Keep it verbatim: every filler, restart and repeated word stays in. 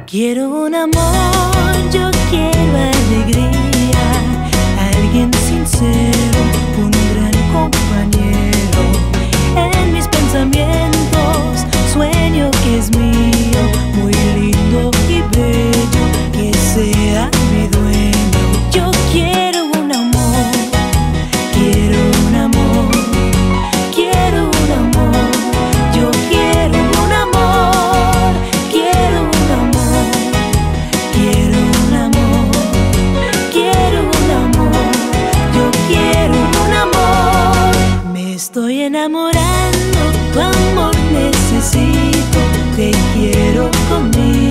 Quiero un amor, yo quiero alegría, alguien sincero, un gran compañero. En mis pensamientos sueño que es mío, muy lindo y bello, que sea mi dueño. Yo quiero un amor, quiero un amor, quiero un amor, yo quiero un amor, quiero un amor, quiero un amor, quiero un amor, yo quiero un amor. Me estoy enamorando, tu amor necesito, te quiero conmigo.